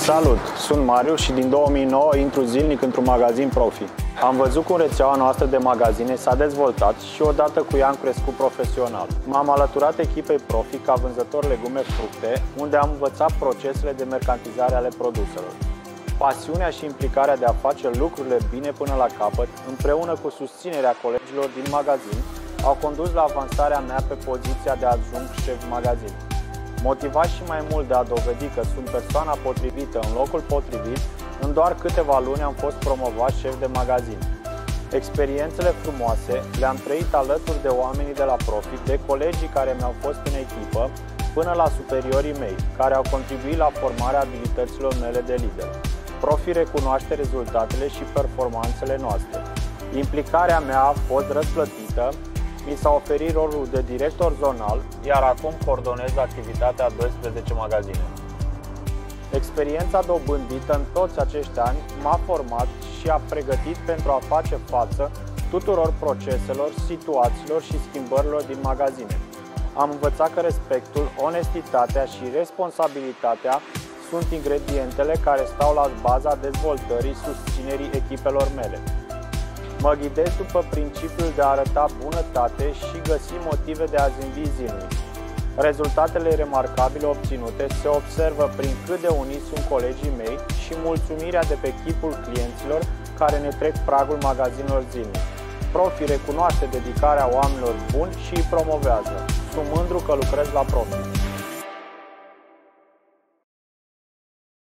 Salut! Sunt Mariu și din 2009 intru zilnic într-un magazin Profi. Am văzut cum rețeaua noastră de magazine s-a dezvoltat și odată cu ea am crescut profesional. M-am alăturat echipei Profi ca vânzător legume-fructe, unde am învățat procesele de mercantizare ale produselor. Pasiunea și implicarea de a face lucrurile bine până la capăt, împreună cu susținerea colegilor din magazin, au condus la avansarea mea pe poziția de adjunct șef magazin. Motivat și mai mult de a dovedi că sunt persoana potrivită în locul potrivit, în doar câteva luni am fost promovat șef de magazin. Experiențele frumoase le-am trăit alături de oamenii de la Profi, de colegii care mi-au fost în echipă, până la superiorii mei, care au contribuit la formarea abilităților mele de lider. Profi recunoaște rezultatele și performanțele noastre. Implicarea mea a fost răsplătită. Mi s-a oferit rolul de director zonal, iar acum coordonez activitatea a 12 magazine. Experiența dobândită în toți acești ani m-a format și a pregătit pentru a face față tuturor proceselor, situațiilor și schimbărilor din magazine. Am învățat că respectul, onestitatea și responsabilitatea sunt ingredientele care stau la baza dezvoltării susținerii echipelor mele. Mă ghidez după principiul de a arăta bunătate și găsi motive de a zâmbi zilnic. Rezultatele remarcabile obținute se observă prin cât de uniți sunt colegii mei și mulțumirea de pe chipul clienților care ne trec pragul magazinelor zilnic. Profi recunoaște dedicarea oamenilor buni și îi promovează. Sunt mândru că lucrez la Profi.